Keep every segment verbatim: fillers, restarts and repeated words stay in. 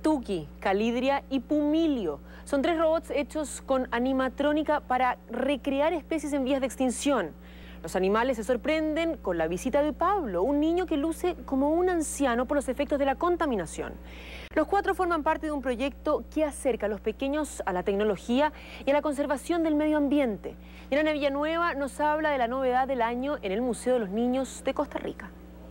Tuki, Calidria y Pumilio. Son tres robots hechos con animatrónica para recrear especies en vías de extinción. Los animales se sorprenden con la visita de Pablo, un niño que luce como un anciano por los efectos de la contaminación. Los cuatro forman parte de un proyecto que acerca a los pequeños a la tecnología y a la conservación del medio ambiente. Yana Villanueva nos habla de la novedad del año en el Museo de los Niños de Costa Rica.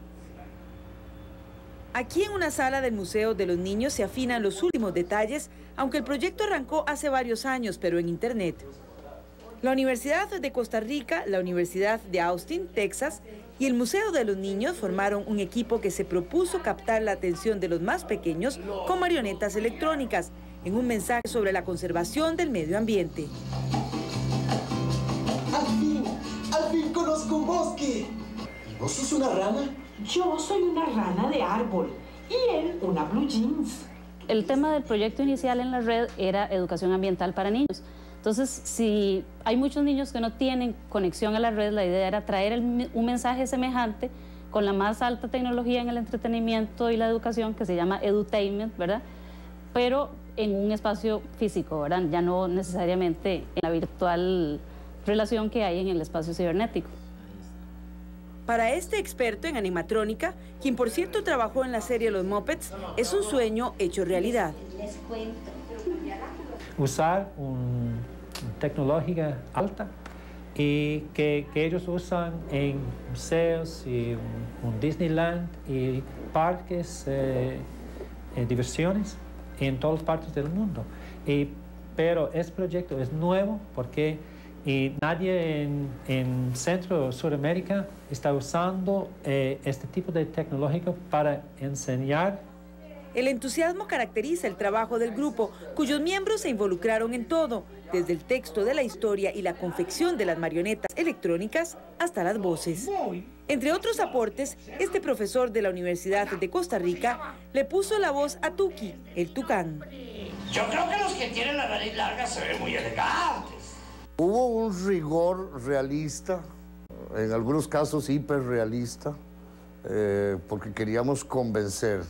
Aquí en una sala del Museo de los Niños se afinan los últimos detalles, aunque el proyecto arrancó hace varios años, pero en Internet. La Universidad de Costa Rica, la Universidad de Austin, Texas, y el Museo de los Niños formaron un equipo que se propuso captar la atención de los más pequeños con marionetas electrónicas, en un mensaje sobre la conservación del medio ambiente. ¡Al fin! ¡Al fin conozco un bosque! ¿Vos sos una rana? Yo soy una rana de árbol y él una blue jeans. El tema del proyecto inicial en la red era educación ambiental para niños. Entonces, si hay muchos niños que no tienen conexión a la red, la idea era traer el, un mensaje semejante con la más alta tecnología en el entretenimiento y la educación, que se llama edutainment, ¿verdad? Pero en un espacio físico, ¿verdad? Ya no necesariamente en la virtual relación que hay en el espacio cibernético. Para este experto en animatrónica, quien por cierto trabajó en la serie Los Muppets, es un sueño hecho realidad. Usar una tecnología alta y que, que ellos usan en museos y un, un Disneyland y parques de eh, eh, diversiones en todas partes del mundo. Y, pero este proyecto es nuevo porque y nadie en, en Centro o Sudamérica está usando eh, este tipo de tecnología para enseñar. El entusiasmo caracteriza el trabajo del grupo, cuyos miembros se involucraron en todo, desde el texto de la historia y la confección de las marionetas electrónicas hasta las voces. Entre otros aportes, este profesor de la Universidad de Costa Rica le puso la voz a Tuki, el tucán. Yo creo que los que tienen la nariz larga se ven muy elegantes. Hubo un rigor realista, en algunos casos hiperrealista, eh, porque queríamos convencer.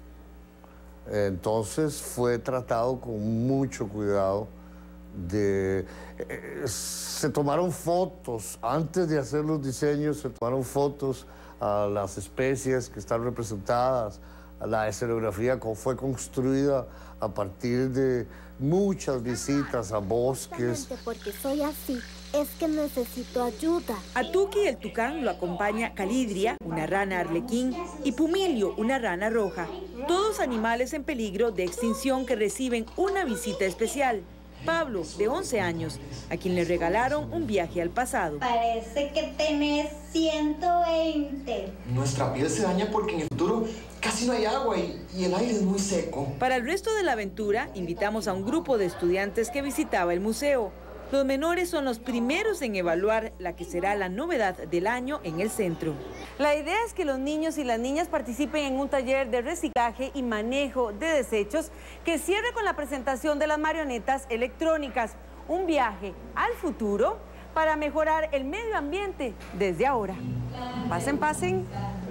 Entonces fue tratado con mucho cuidado. De, eh, se tomaron fotos, antes de hacer los diseños, se tomaron fotos a las especies que están representadas. La escenografía fue construida a partir de muchas visitas a bosques. Porque soy así, es que necesito ayuda. A Tuki, el tucán, lo acompaña Calidria, una rana arlequín, y Pumilio, una rana roja. Todos animales en peligro de extinción que reciben una visita especial. Pablo, de once años, a quien le regalaron un viaje al pasado. Parece que tenés ciento veinte. Nuestra piel se daña porque en el futuro casi no hay agua y, y el aire es muy seco. Para el resto de la aventura, invitamos a un grupo de estudiantes que visitaba el museo. Los menores son los primeros en evaluar la que será la novedad del año en el centro. La idea es que los niños y las niñas participen en un taller de reciclaje y manejo de desechos que cierre con la presentación de las marionetas electrónicas. Un viaje al futuro para mejorar el medio ambiente desde ahora. Pasen, pasen.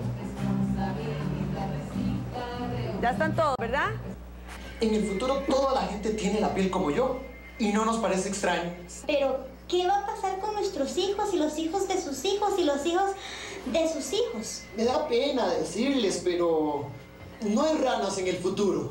Ya están todos, ¿verdad? En el futuro toda la gente tiene la piel como yo. Y no nos parece extraño. Pero, ¿qué va a pasar con nuestros hijos y los hijos de sus hijos y los hijos de sus hijos? Me da pena decirles, pero no hay ranas en el futuro.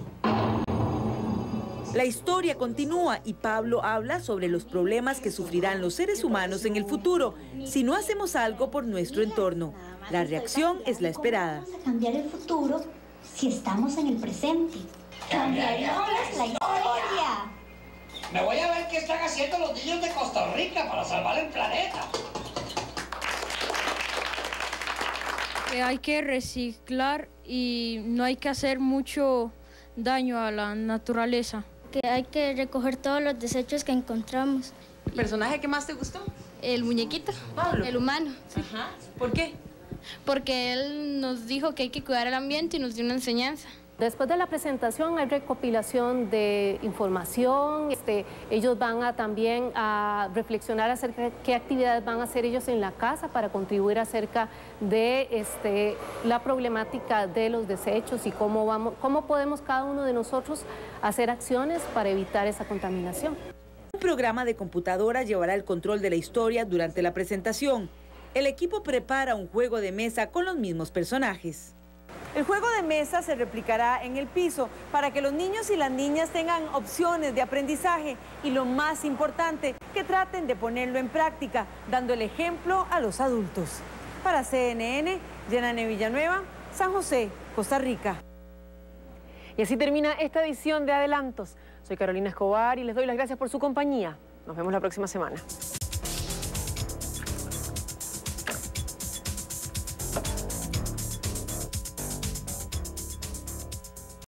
La historia continúa y Pablo habla sobre los problemas que sufrirán los seres humanos en el futuro si no hacemos algo por nuestro entorno. La reacción es la esperada. Vamos a cambiar el futuro si estamos en el presente. Cambiaremos la historia. Me voy a ver qué están haciendo los niños de Costa Rica para salvar el planeta. Que hay que reciclar y no hay que hacer mucho daño a la naturaleza. Que hay que recoger todos los desechos que encontramos. ¿El personaje que más te gustó? El muñequito, Pablo. El humano. Sí. Ajá. ¿Por qué? Porque él nos dijo que hay que cuidar el ambiente y nos dio una enseñanza. Después de la presentación hay recopilación de información, este, ellos van a también a reflexionar acerca de qué actividades van a hacer ellos en la casa para contribuir acerca de este, la problemática de los desechos y cómo, vamos, cómo podemos cada uno de nosotros hacer acciones para evitar esa contaminación. Un programa de computadora llevará el control de la historia durante la presentación. El equipo prepara un juego de mesa con los mismos personajes. El juego de mesa se replicará en el piso para que los niños y las niñas tengan opciones de aprendizaje y lo más importante, que traten de ponerlo en práctica, dando el ejemplo a los adultos. Para C N N, Yanane Villanueva, San José, Costa Rica. Y así termina esta edición de Adelantos. Soy Carolina Escobar y les doy las gracias por su compañía. Nos vemos la próxima semana.